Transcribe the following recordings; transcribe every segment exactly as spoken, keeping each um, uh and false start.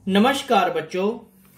नमस्कार बच्चों,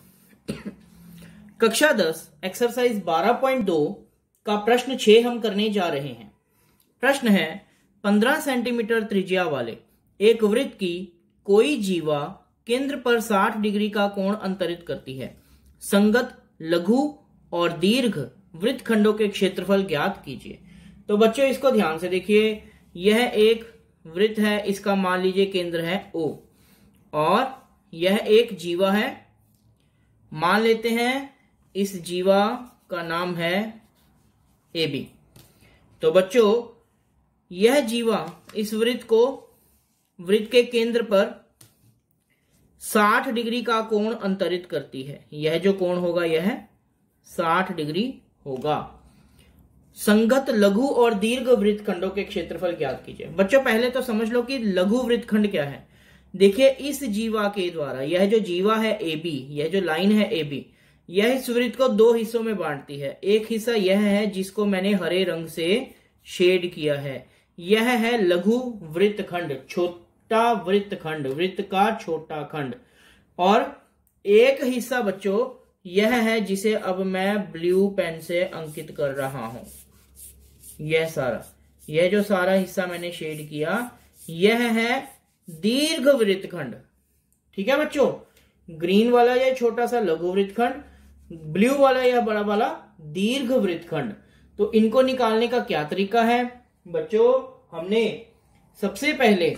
कक्षा दस एक्सरसाइज बारह पॉइंट दो का प्रश्न छह हम करने जा रहे हैं। प्रश्न है, पंद्रह सेंटीमीटर त्रिज्या वाले एक वृत्त की कोई जीवा केंद्र पर साठ डिग्री का कोण अंतरित करती है। संगत लघु और दीर्घ वृत्तखंडों के क्षेत्रफल ज्ञात कीजिए। तो बच्चों इसको ध्यान से देखिए, यह एक वृत्त है, इसका मान लीजिए केंद्र है O और यह एक जीवा है। मान लेते हैं इस जीवा का नाम है ए बी। तो बच्चों यह जीवा इस वृत्त को वृत्त के केंद्र पर साठ डिग्री का कोण अंतरित करती है। यह जो कोण होगा यह साठ डिग्री होगा। संगत लघु और दीर्घ वृत्तखंडों के क्षेत्रफल ज्ञात कीजिए। बच्चों पहले तो समझ लो कि लघु वृत्तखंड क्या है। देखिए इस जीवा के द्वारा, यह जो जीवा है ए बी, यह जो लाइन है ए बी, यह इस वृत्त को दो हिस्सों में बांटती है। एक हिस्सा यह है जिसको मैंने हरे रंग से शेड किया है, यह है लघु वृत्तखंड, छोटा वृत्तखंड, वृत्त का छोटा खंड। और एक हिस्सा बच्चों यह है जिसे अब मैं ब्लू पेन से अंकित कर रहा हूं। यह सारा, यह जो सारा हिस्सा मैंने शेड किया यह है दीर्घ वृत्तखंड। ठीक है बच्चों, ग्रीन वाला यह छोटा सा लघु वृत्तखंड, ब्लू वाला यह बड़ा वाला दीर्घ वृत्तखंड। तो इनको निकालने का क्या तरीका है बच्चों? हमने सबसे पहले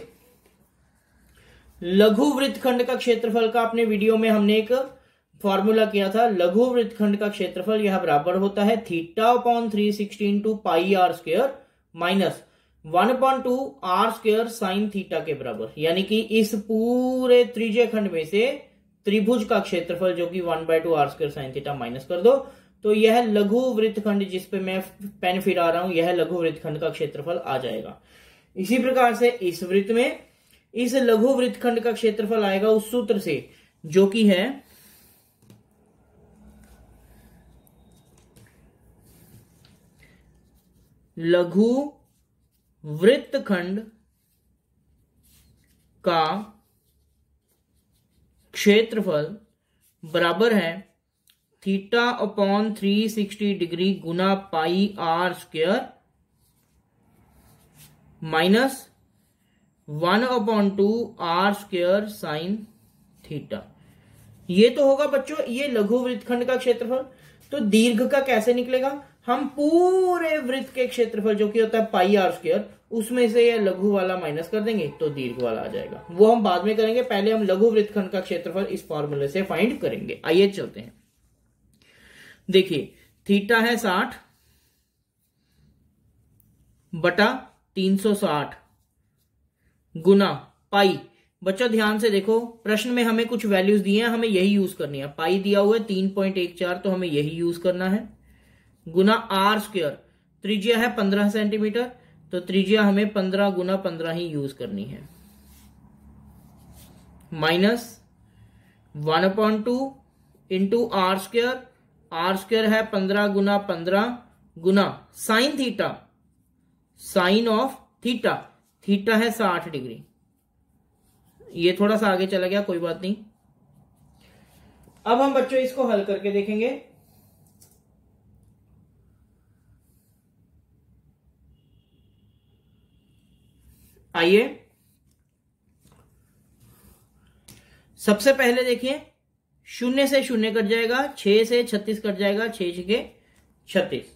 लघु वृत्तखंड का क्षेत्रफल का अपने वीडियो में हमने एक फॉर्मूला किया था। लघु वृत्तखंड का क्षेत्रफल यह बराबर होता है theta upon three sixty into pi r square minus one upon two r square sine theta के बराबर। यानी कि इस पूरे त्रिज्य खंड में से त्रिभुज का क्षेत्रफल जो कि one by two r square sine theta minus कर दो, तो यह लघु वृत्तखंड जिस पे मैं पेन फिरा रहा हूं, यह लघु वृत्तखंड का क्षेत्रफल आ जाएगा। इसी प्रकार से इस वृत्त में इस लघु वृत्तखंड का क्षेत्रफल आएगा उस सूत्र से जो कि है लघु वृत्तखंड का क्षेत्रफल बराबर है theta upon three sixty degree गुना pi r square minus one upon two r square sine theta. ये तो होगा बच्चों ये लघु वृत्तखंड का क्षेत्रफल। तो दीर्घ का कैसे निकलेगा? हम पूरे वृत्त के क्षेत्रफल जो कि होता है पाई आर स्क्वायर, उसमें से यह लघु वाला माइनस कर देंगे तो दीर्घ वाला आ जाएगा। वो हम बाद में करेंगे, पहले हम लघु वृत्तखंड का क्षेत्रफल इस फॉर्मूले से फाइंड करेंगे। आइए चलते हैं। देखिए थीटा है साठ बटा तीन सौ साठ गुना पाई। बच्चों ध्यान से देखो, प्रश्न में हमें कुछ वैल्यूज दिए हैं, हमें यही यूज करनी है। पाई दिया हुआ है तीन पॉइंट एक चार, तो हमें यही यूज करना है। गुना आर स्क्वायर, त्रिज्या है पंद्रह सेंटीमीटर, तो त्रिज्या हमें पंद्रह गुना पंद्रह ही यूज करनी है। Minus one upon two into r square, r square है पंद्रह गुना पंद्रह गुना sine theta, sine of theta, theta है साठ डिग्री। ये थोड़ा सा आगे चला गया, कोई बात नहीं। अब हम बच्चों इसको हल करके देखेंगे। आइए सबसे पहले देखिए, शून्य से शून्य कट जाएगा, छह से छत्तीस कट जाएगा, छह छह छत्तीस।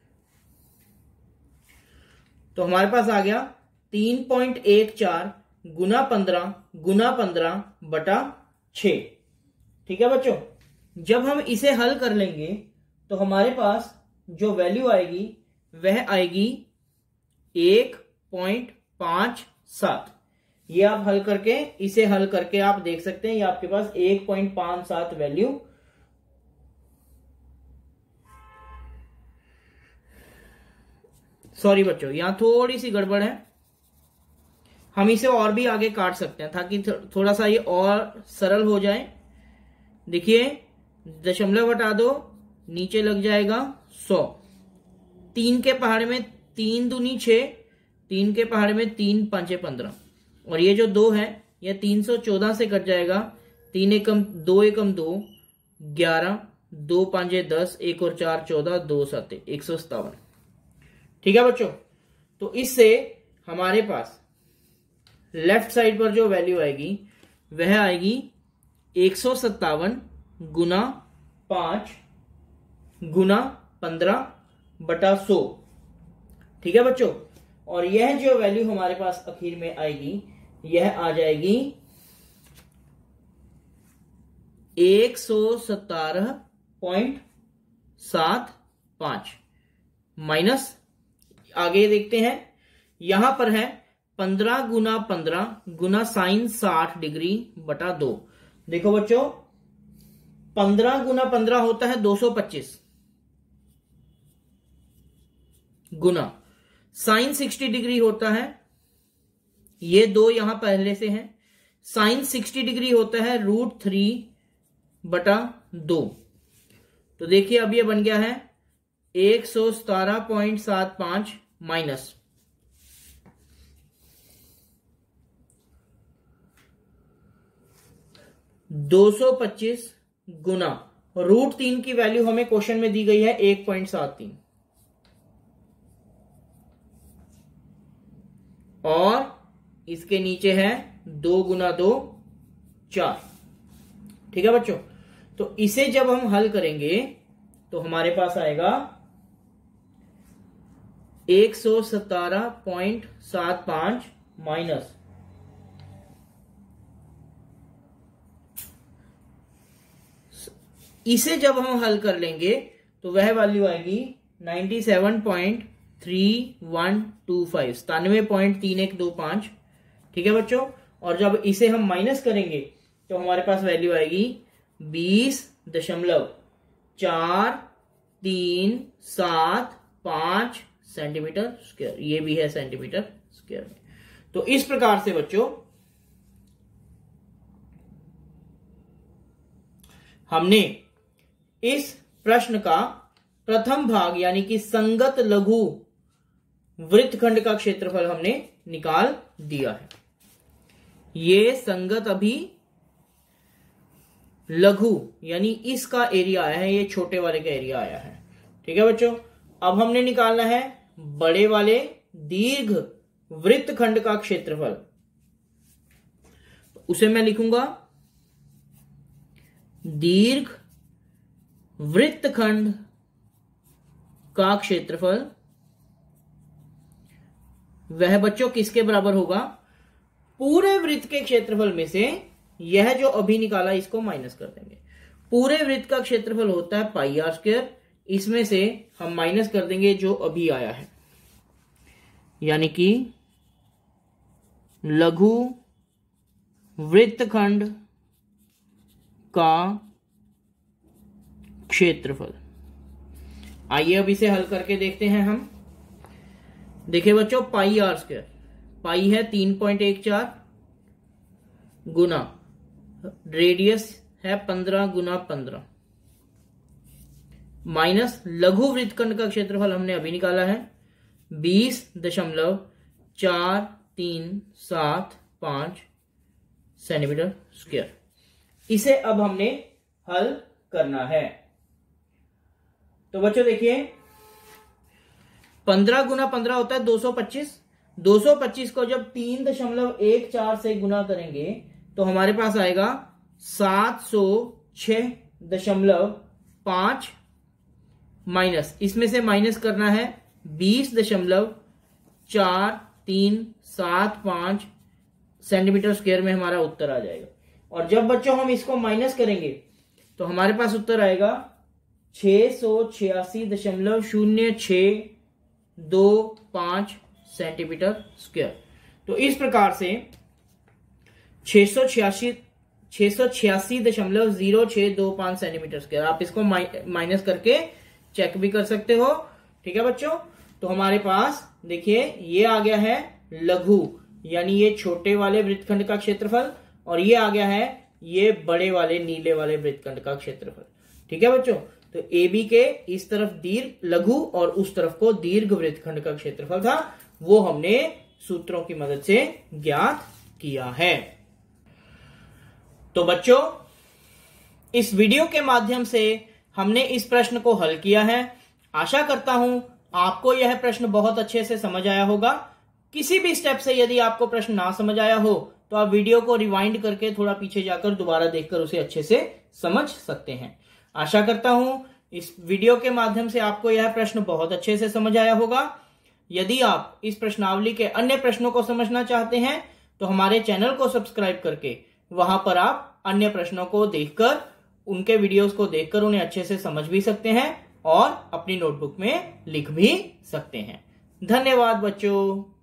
तो हमारे पास आ गया तीन पॉइंट एक चार गुना पंद्रह गुना पंद्रह बटा छ। ठीक है बच्चों, जब हम इसे हल कर लेंगे तो हमारे पास जो वैल्यू आएगी वह आएगी एक पॉइंट पांच सात। ये आप हल करके, इसे हल करके आप देख सकते हैं, ये आपके पास एक पॉइंट पांच सात वैल्यू सॉरी बच्चों यहां थोड़ी सी गड़बड़ है, हम इसे और भी आगे काट सकते हैं ताकि थोड़ा सा ये और सरल हो जाए। देखिए दशमलव हटा दो, नीचे लग जाएगा सौ। तीन के पहाड़ में तीन दूनी छह, तीन के पहाड़ में तीन पांचे पंद्रह, और ये जो दो है यह तीन सौ चौदह से कट जाएगा, तीन एकम दो एकम दो, ग्यारह, दो पांचे दस, एक और चार चौदह, दो साते एक सौ सत्तावन। ठीक है बच्चों, तो इससे हमारे पास लेफ्ट साइड पर जो वैल्यू आएगी वह आएगी एक सौ सत्तावन गुना पांच गुना पंद्रह बटा सौ। ठीक है बच्चों, और यह जो वैल्यू हमारे पास आखिर में आएगी यह आ जाएगी एक सौ सतारह पॉइंट सात पांच माइनस, आगे देखते हैं, यहां पर है पंद्रह गुना पंद्रह गुना साइन साठ डिग्री बटा दो। देखो बच्चों, पंद्रह गुना पंद्रह होता है दो सौ पच्चीस गुना साइन सिक्सटी डिग्री होता है, ये दो यहां पहले से है, साइन सिक्सटी डिग्री होता है रूट थ्री बटा दो। तो देखिए अब ये बन गया है एक सौ सतारह पॉइंट सात पांच माइनस दो सौ पच्चीस गुना रूट तीन की वैल्यू हमें क्वेश्चन में दी गई है एक पॉइंट सात तीन, और इसके नीचे है दो गुना दो चार। ठीक है बच्चों, तो इसे जब हम हल करेंगे तो हमारे पास आएगा एक सौ सतारह पॉइंट सात पांच माइनस इसे जब हम हल कर लेंगे तो वह वैल्यू आएगी ninety seven point three one two five, सतानवे पॉइंट तीन एक दो पांच। ठीक है बच्चों, और जब इसे हम माइनस करेंगे तो हमारे पास वैल्यू आएगी बीस दशमलव चार तीन सात पांच सेंटीमीटर स्क्वायर, ये भी है सेंटीमीटर स्क्वायर में। तो इस प्रकार से बच्चों हमने इस प्रश्न का प्रथम भाग यानी कि संगत लघु वृत्तखंड का क्षेत्रफल हमने निकाल दिया है। ये संगत अभी लघु यानी इसका एरिया आया है, ये छोटे वाले का एरिया आया है। ठीक है बच्चों, अब हमने निकालना है बड़े वाले दीर्घ वृत्तखंड का क्षेत्रफल। उसे मैं लिखूंगा दीर्घ वृत्तखंड का क्षेत्रफल, वह बच्चों किसके बराबर होगा, पूरे वृत्त के क्षेत्रफल में से यह जो अभी निकाला इसको माइनस कर देंगे। पूरे वृत्त का क्षेत्रफल होता है पाई आर स्क्वायर, इसमें से हम माइनस कर देंगे जो अभी आया है, यानी कि लघु वृत्तखंड का क्षेत्रफल। आइए अब इसे हल करके देखते हैं हम। देखिए बच्चों, पाई आर स्क्वायर, पाई है तीन पॉइंट एक चार गुना रेडियस है पंद्रह गुना पंद्रह माइनस लघु वृत्तखंड का क्षेत्रफल हमने अभी निकाला है बीस दशमलव चार तीन सात पांच सेंटीमीटर स्क्वायर। इसे अब हमने हल करना है। तो बच्चों देखिए, पंद्रह गुना पंद्रह होता है दो सौ पच्चीस, दो सौ पच्चीस को जब तीन दशमलव एक चार से गुना करेंगे तो हमारे पास आएगा सात सौ छह दशमलव पांच माइनस, इसमें से माइनस करना है बीस दशमलव चार तीन सात पांच सेंटीमीटर स्क्वायर में हमारा उत्तर आ जाएगा। और जब बच्चों हम इसको माइनस करेंगे तो हमारे पास उत्तर आएगा छह सौ छियासी दशमलव शून्य छ दो पांच सेंटीमीटर स्क्वायर। तो इस प्रकार से छह सौ छियासी छह सौ छियासी दशमलव जीरो छह दो पांच सेंटीमीटर स्क्वायर, आप इसको माइनस करके चेक भी कर सकते हो। ठीक है बच्चों, तो हमारे पास देखिए ये आ गया है लघु यानी ये छोटे वाले वृत्तखंड का क्षेत्रफल, और ये आ गया है ये बड़े वाले नीले वाले वृत्तखंड का क्षेत्रफल। ठीक है बच्चों, तो ए बी के इस तरफ दीर्घ लघु और उस तरफ को दीर्घ वृत्तखंड का क्षेत्रफल था, वो हमने सूत्रों की मदद से ज्ञात किया है। तो बच्चों इस वीडियो के माध्यम से हमने इस प्रश्न को हल किया है। आशा करता हूं आपको यह प्रश्न बहुत अच्छे से समझ आया होगा। किसी भी स्टेप से यदि आपको प्रश्न ना समझ आया हो तो आप वीडियो को रिवाइंड करके थोड़ा पीछे जाकर दोबारा देखकर उसे अच्छे से समझ सकते हैं। आशा करता हूं इस वीडियो के माध्यम से आपको यह प्रश्न बहुत अच्छे से समझ आया होगा। यदि आप इस प्रश्नावली के अन्य प्रश्नों को समझना चाहते हैं तो हमारे चैनल को सब्सक्राइब करके वहां पर आप अन्य प्रश्नों को देखकर, उनके वीडियोस को देखकर उन्हें अच्छे से समझ भी सकते हैं और अपनी नोटबुक में लिख भी सकते हैं। धन्यवाद बच्चों।